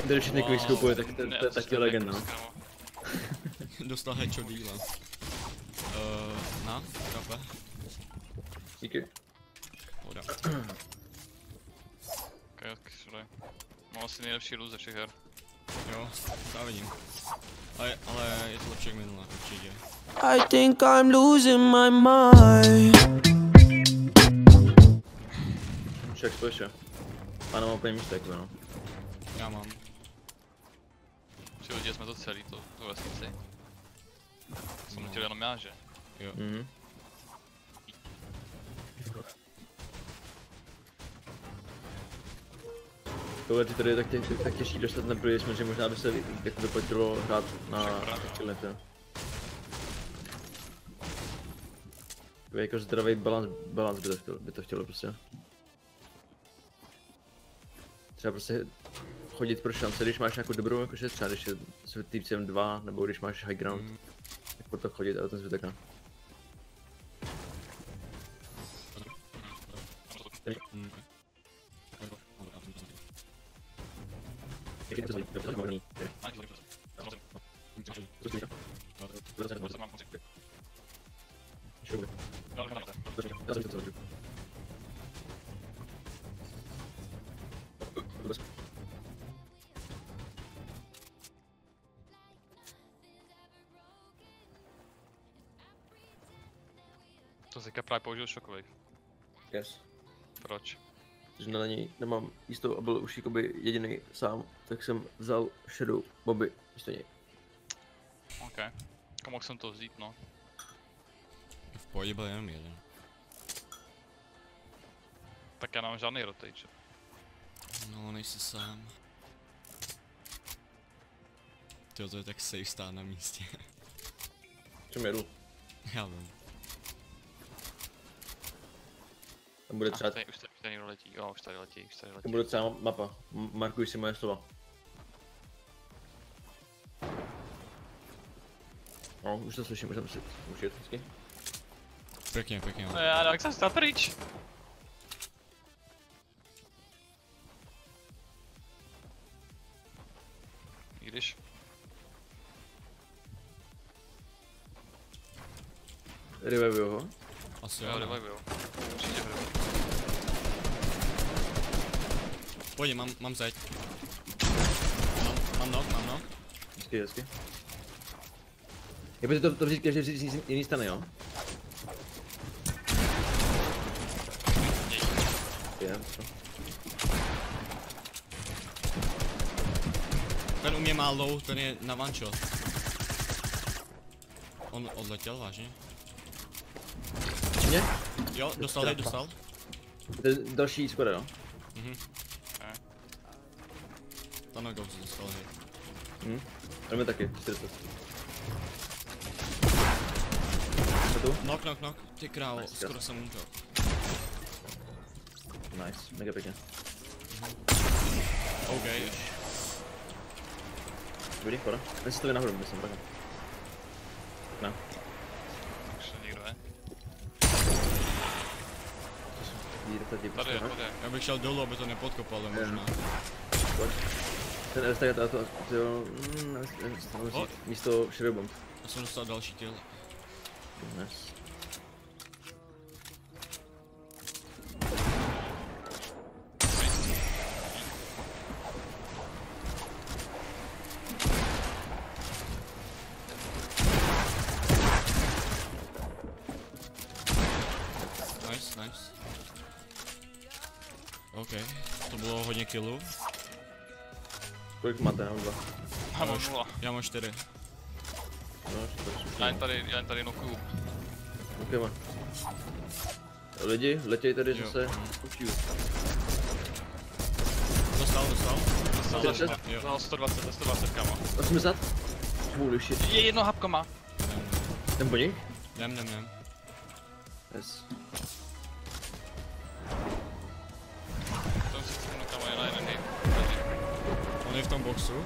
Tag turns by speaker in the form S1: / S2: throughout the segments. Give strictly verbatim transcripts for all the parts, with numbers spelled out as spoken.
S1: Když všichni quick skupuje, tak to je taky legenda.
S2: Dostal headshot díla. Uh, na, kape.
S1: Díky.
S2: Poda.
S3: Kajetky všude. Mám asi nejlepší loot ze všech her.
S2: Jo, závidím. Ale, ale je to lepší jak minule, určitě.
S4: I think I'm losing my mind.
S1: Však spíš jo. A nemám úplně místek, no.
S2: Já mám.
S3: Přihodili jsme to celý, to, to vesnici. Jsem
S2: No.
S3: chtěl jenom já, že?
S2: Jo.
S1: Mhm. Tohle ty tady je tak, tě, tak těžký dostat na první jsme, že možná by se jako vyplatilo hrát na excelente. Jako zdravý balans, balans by to chtělo, by to chtělo prostě. Třeba prostě chodit pro šance, když máš nějakou dobrou, jakože třeba když je s týpcem dva, nebo když máš high ground, mm. tak po to chodit a ten zbytek ne.
S2: Mm.
S3: To teďka právě použil Shockwave.
S1: Yes.
S3: Proč?
S1: Protože na něj nemám jistou a byl už jakoby jediný sám, tak jsem vzal Shadow Bobby místo něj.
S3: OK. Mohl jsem to vzít, no.
S2: V pohodě byl jenom jeden.
S3: Tak já nemám žádný rotate.
S2: No, nejsi sám. Tyjo, to je tak safe stát na místě.
S1: Čem jedu?
S2: Já vím.
S1: Tam bude
S3: A
S1: třeba,
S3: tady, už tady, už tady někdo letí, jo, už tady letí, už tady letí.
S1: tam bude třeba mapa, M markuj si moje slova. No, už to slyším, můžeme si už jet hezky.
S2: Pěkně, pěkně.
S3: No já tak jsem stál pryč. I když...
S1: Revivuju ho.
S2: Asi
S3: Jo,
S2: jo.
S3: revive, jo. Určitě revive.
S2: Pojď, mám, mám zeď. Mám, mám knock, mám knock.
S1: Hezky, hezky. Je to, to vzít každý z jiný strany, jo? Je, co?
S2: Ten u mě má low, ten je na one shot. On odletěl, vážně?
S1: Mě?
S2: Jo, dostal, hej, dostal.
S1: To je další skoro, jo?
S2: Mhm.
S3: Okay.
S2: Tam Ghost dostal, hej.
S1: Hm. Jdeme taky, čtyřicet. Co tu?
S2: Knock, knock, knock. Ty krávo,
S1: Nice,
S2: skoro jsem umřel.
S1: Nice, mega pěkně.
S2: OK.
S1: Dobrý, pora. Ten si to nahoru, myslím, takhle. Ne.
S3: Už to nikdo je.
S1: Jíde tady,
S3: Tady je,
S1: prostě,
S3: tady je.
S2: Já bych šel dolů, aby to nepodkopal, ale možná.
S1: pojď. Ten R S tak to, to, to jo, mm,
S2: Oh.
S1: místo Shadow Bomb.
S2: Já jsem dostal další kill.
S1: Nice.
S2: Nice, nice. OK, to bylo hodně killů.
S1: Kolik máte, já mám dva.
S3: Já mám nula.
S2: Já mám čtyři.
S1: No, čtyři.
S3: Já jen tady, já jen tady nokuju.
S1: Ok, man. Lidi, letěj tady
S2: Jo.
S1: zase. Učiu.
S2: Dostal, dostal.
S3: Dostal
S1: Ty
S3: za,
S1: se-
S2: Jo.
S3: za sto dvacet, za sto dvacet kama.
S1: osmdesát? Holy shit.
S3: Je jedno hapko má.
S1: Ten po nich?
S2: Nem, nem, nem.
S1: Yes.
S3: To si chci kama je na jeden hit.
S2: On je v tom boxu.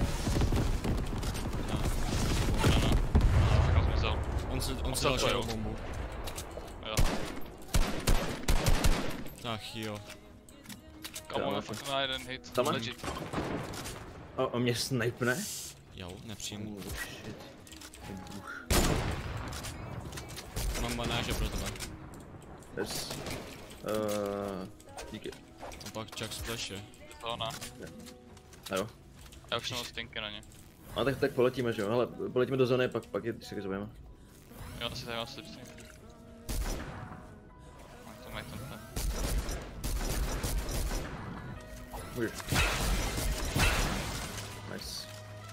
S2: No.
S3: No, no. Kam zmizel.
S2: On si, on si
S3: se
S2: dal
S3: odpojil.
S2: shadow bombu.
S3: Jo.
S2: Tak jo.
S3: Kamo
S1: Jo,
S3: je fakt na jeden hit.
S1: Tam?
S3: Legit.
S1: A, a mě snipne?
S2: Jo, nepřímo.
S1: Oh shit. Bůh.
S2: Mám banáže pro tebe.
S1: Yes. Uh, díky.
S2: A pak Chuck splashe.
S3: To ne.
S1: A jo.
S3: Já už mám stinky na ně.
S1: A tak, tak poletíme, že jo? Hele, poletíme do zóny, pak, pak je si zabijeme.
S3: Jo, asi tady mám slipstream. To mají tam ten.
S1: Můžeš. Nice.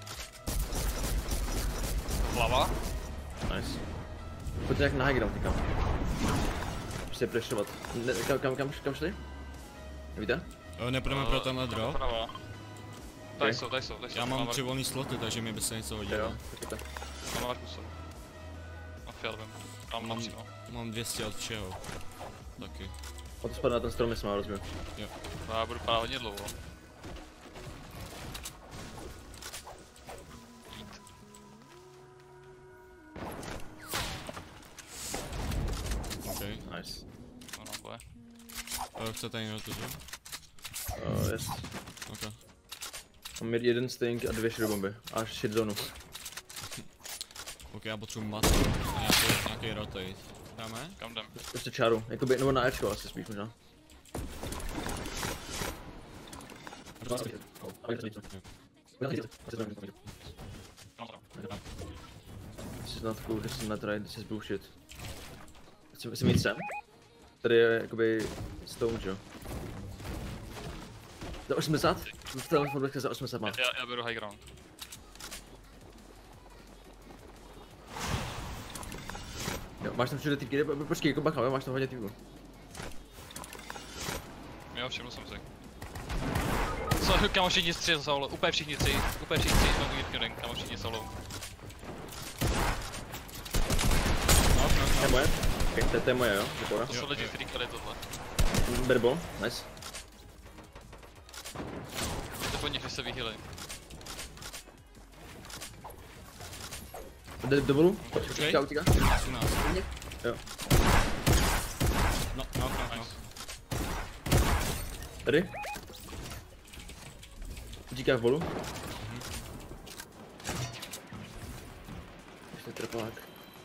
S3: Hlava?
S1: Nice. Pojďte jak na high ground, týkám. Prostě prešovat. Ne, kam, kam, kam, kam šli? Nevíte?
S2: Jo, nepůjdeme pro tenhle drop.
S3: Doprava. Tady jsou, tady jsou, tady jsou.
S2: Já mám tři volný sloty, takže mi by se něco hodilo.
S1: Jo, tak
S3: Mám Marku jsou. Mám fialovým. Tam
S2: Mám,
S3: napřímo.
S2: mám dvě stě od všeho. Taky.
S1: A to spadne na ten strom, jestli má rozbiju.
S2: Jo.
S3: Já budu padat hodně dlouho.
S2: OK.
S1: Nice.
S3: No, no, boje.
S2: Uh, chcete někdo to, že?
S1: Uh, yes.
S2: OK.
S1: Mám jeden stink a dvě shadow bomby. A shit zónu.
S2: OK, já potřebuji mat a nějaký, nějaký rotate. Dáme?
S3: Kam jdem?
S1: Prostě čáru. Jakoby, nebo na Ečko asi spíš možná. This is not cool, this is not right, this is bullshit. Chci, chci mít sem. Tady je jakoby stone, že jo? Za osmdesát? Tady je za osmdesát má.
S3: Já, já beru high ground.
S1: Jo, máš tam všude týpky, počkej, jako bacha, jo, máš tam hodně týpků.
S3: Jo, všiml jsem si. Co, kámo, všichni tři solo, úplně všichni tři, úplně všichni tři, mám udělat tuning, kámo, všichni solo.
S2: No, no,
S1: To je
S2: no.
S1: moje? Okay, to, to je moje, jo? Vypora.
S3: To jsou lidi, kteří kladají tohle.
S1: Berbol, nice.
S3: To po nich, že se vyhýlej.
S1: Jde do bolu?
S2: Počkej.
S1: Utíká, utíká.
S2: třináct.
S1: Jo.
S2: No, no, no, no.
S1: Tady? Utíká v bolu. Ještě trpalák.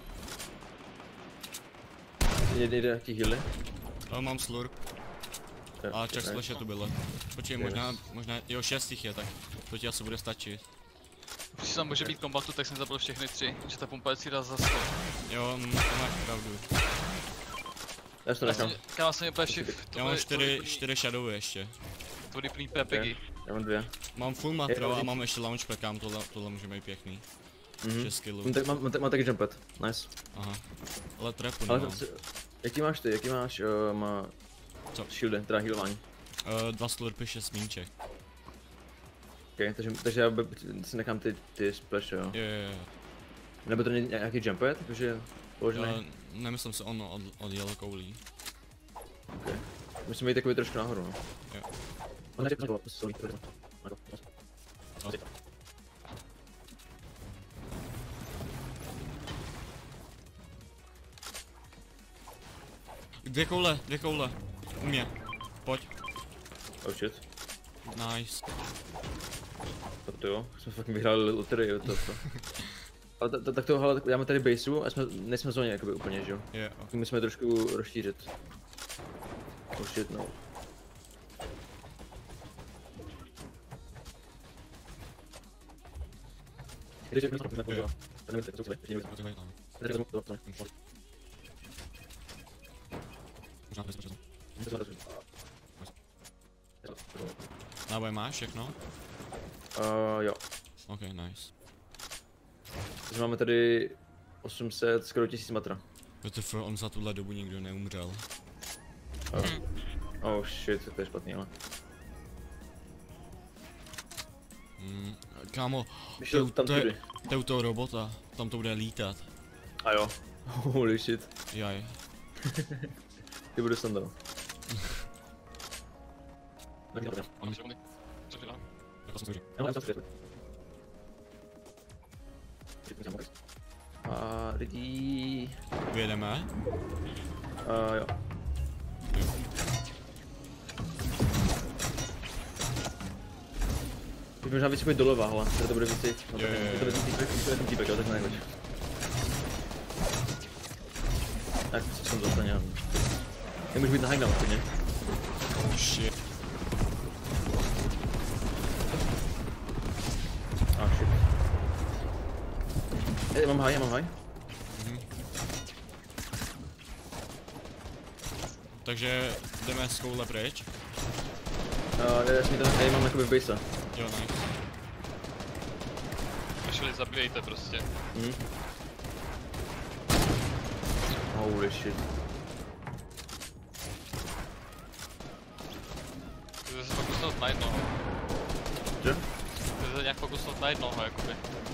S1: Jde, jde nějaký healy.
S2: Uh, mám slurp.
S1: Jo,
S2: A Chuck
S1: nice.
S2: splash tu bylo. Počkej, možná, možná, jo, šest jich je, tak to ti asi bude stačit.
S3: Když tam může být kombatu, tak jsem zabil všechny tři, že ta pumpa je si dá za sto.
S2: Jo, mm, to máš pravdu.
S1: Já si to
S3: Já
S1: nechám.
S3: jsem, já jsem úplně všiv,
S2: Já mám čtyři, čtyři shadowy ještě.
S3: to bude plný P P G.
S1: Já mám dvě.
S2: Mám full matro a mám ještě launchpad, kam tohle, tohle může být pěkný.
S1: Mhm.
S2: šest skillů.
S1: Mám, tak, mám, mám, mám taky jump pad. Nice.
S2: Aha. Ale trapu
S1: Ale
S2: nemám.
S1: to, jaký máš ty? Jaký máš uh, má
S2: Co?
S1: shieldy, teda healování?
S2: Uh, dva slurpy, šest míček.
S1: Okay, takže, takže já b- si nechám ty, ty splash, jo.
S2: Jo, jo, jo.
S1: Nebo to není nějaký jump pad, takže položený?
S2: Uh, nemyslím si ono od, od yellow koulí.
S1: Okay. Musíme jít takový trošku nahoru, no.
S2: Jo. Dvě koule, dvě koule. U mě. Pojď.
S1: Oh shit.
S2: Nice.
S1: To jo, jsme fakt vyhráli loterii od toho. Ale ta- ta- tak to, hele, dáme tady baseu a jsme, nejsme v zóně jakoby úplně, že jo?
S2: Je,
S1: Tak musíme trošku rozšířit. Oh shit, no.
S2: Potřebuji tam. Možná bys přesně. Náboj máš všechno?
S1: Uh, jo.
S2: Ok, nice.
S1: Takže máme tady osm set, skoro tisíc matra.
S2: W T F, on za tuhle dobu nikdo neumřel.
S1: Oh, oh shit, to je špatný, ale.
S2: Mm, kámo,
S1: Vyšel
S2: to,
S1: tam
S2: to, je,
S1: tudy.
S2: to je u toho robota, tam to bude lítat.
S1: A jo. Holy shit.
S2: Jaj.
S1: Ty budu standard.
S3: Mám sekundy. Co dělám?
S2: Jako jsem to říkal.
S1: A lidi.
S2: Vyjedeme?
S1: Uh, jo. Teď možná víc pojď doleva, hle, to bude víc safe. No,
S2: Jo, jo, jo.
S1: to bude ten týpek, to bude ten týpek, jo, tak nehoď. Tak, co jsem zase nějak. Nemůžu být na high ground, ne?
S2: Shit.
S1: Ah, shit. Já mám high, já mám high.
S2: Mhm. Takže jdeme s koule pryč.
S1: Uh, já jsem tam, já mám jakoby v base.
S2: Jo, nice.
S3: Pošli, zabijejte prostě.
S1: Mhm. Holy shit.
S3: Chci se fokusnout na jednoho.
S1: Že?
S3: Chci se nějak fokusnout na jednoho, jakoby.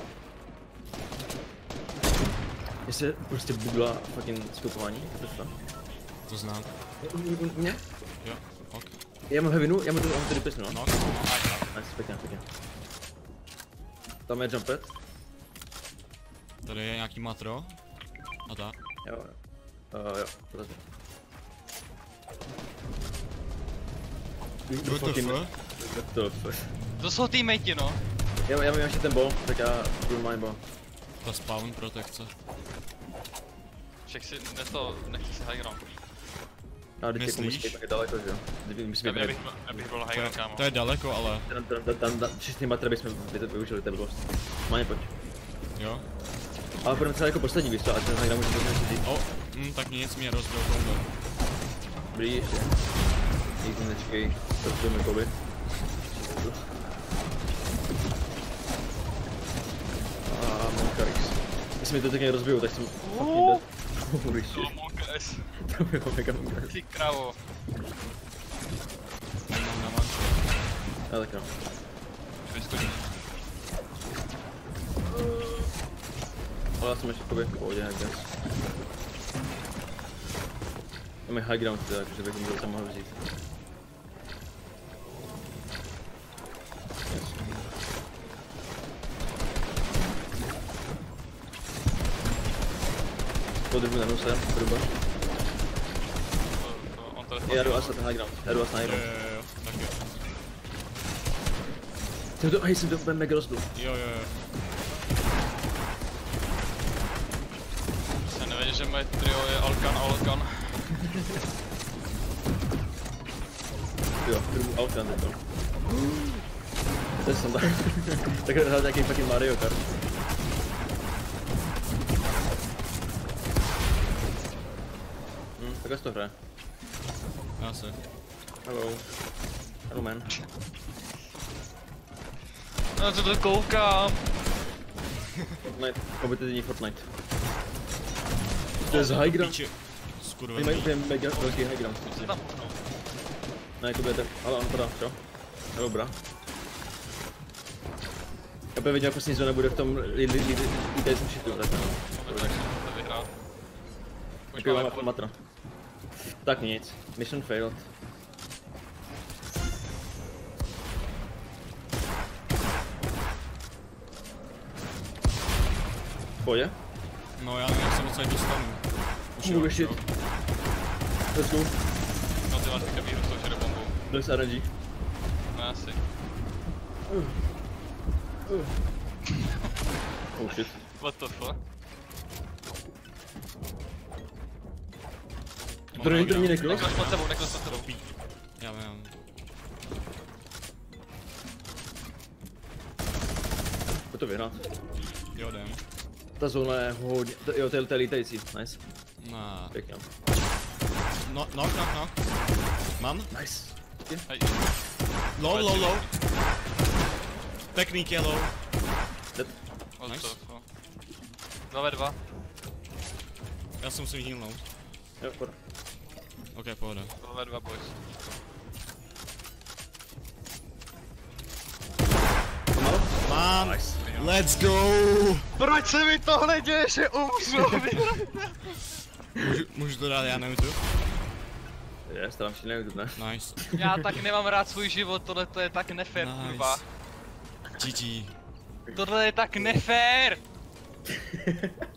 S1: Jestli prostě bugla fucking skupování, to je to.
S2: To znám.
S1: U- u- u mě?
S2: Jo, ok.
S1: Já mám heavinu, já mám tady pisnu, no.
S2: No, no, no.
S1: Nice, pěkně, pěkně. Tam je jump pad.
S2: Tady je nějaký matro. A tak.
S1: Jo, jo. Uh, jo, to vezmu.
S2: What the fuck?
S1: What the fuck?
S3: To jsou teammate, no.
S1: Já, já mám ještě ten ball, tak já budu my ball.
S2: Ta spawn protekce.
S3: Však si, ne to, nechci si high ground.
S1: A teď jako musí
S2: Myslíš?
S1: být tak daleko, že jo? Teď musí
S3: Já
S1: být
S3: bych,
S1: být.
S3: já bych byl high
S2: To je,
S3: ground, kámo.
S2: to je daleko, ale
S1: Tam, tam, tam, tam, tam, čistý matra bychom využili, to je blbost. Máně pojď.
S2: jo.
S1: Ale budeme třeba jako poslední víc, ať ten hajda může být říct.
S2: O, hm, tak nic, mě rozbil koule.
S1: Dobrý, ještě. Nikdy nečekej, rozbijeme koby. A mám karix. Jestli mi to taky rozbijou, tak jsem fucking dead. Holy
S3: To
S1: shit.
S3: Monk-S.
S1: To bylo mega mega.
S3: Ty kravo.
S2: Nemám na manče.
S1: Já tak no.
S3: Vyskočí.
S1: Ale já jsem ještě jakoby v pohodě, jak guess. Máme high ground teda, takže bych můžu tam mohl vzít. Podržu na nose, zhruba.
S3: On to
S1: Já jdu asi na high ground, já jdu asi na high
S2: Jo,
S1: ground.
S2: jo, jo, tak jo.
S1: Jsem to, hej, jsem to úplně mega rozbil.
S2: Jo, jo, jo.
S3: Se nevěděl, že moje trio je Alkan Alkan.
S1: Jo, jdu Alkan teď to. To jsem tak. Tak hrál nějaký fucking Mario Kart. Hm, takhle se to hraje.
S2: Já se.
S1: Hello. Hello man.
S3: Na co to koukám?
S1: Fortnite, kompetitivní Fortnite. To je z high ground.
S2: Píči.
S1: Oni
S2: Skurvený.
S1: mají úplně mega velký high ground.
S3: Co tam puknou?
S1: Ne, jako budete, ale on podá, čo? Hello bra. Já bych věděl, jako s zóna bude v tom lítajícím šitu, tak no.
S3: Vůbec tak jsem to vyhrál. Už
S1: Takový
S3: máme
S1: mám
S3: pod...
S1: matra. Tak nic, mission failed. Pojď.
S2: No já nevím, jak se docela dostanu. Už jo,
S1: Holy
S2: už
S1: shit.
S2: jo.
S1: Let's go.
S3: No ty máš teďka výhru s tou shadow bombou.
S1: Let's R N G.
S3: No asi.
S1: Oh shit.
S3: What the fuck?
S1: Druhý to není neklo?
S3: Neklas pod tebou, neklas pod tebou.
S2: Já vím.
S1: Pojď to vyhrát.
S2: Jo, jdem.
S1: Ta zóna je hodně, to, jo, to je, to je lítající, nice.
S2: No,
S1: Pěkně.
S2: no, knock, knock, knock. Mám?
S1: Nice.
S3: Hej.
S2: Low, low, low. Technique je low.
S1: Dead.
S3: What
S2: Nice.
S3: the fuck? Dva ve dva.
S2: Já se musím healnout.
S1: Jo, pojď.
S2: Ok, pohoda.
S3: Dva ve dva boys.
S1: Malo?
S2: Mám!
S1: Nice.
S2: Let's go!
S3: Proč se mi tohle děje, že umřu?
S2: Můžu, můžu to dát, já na YouTube?
S1: Je, starám si nejdu, ne?
S2: Nice.
S3: Já tak nemám rád svůj život, tohle to je tak nefér,
S2: Nice.
S3: kurva.
S2: G G.
S3: Tohle je tak nefér!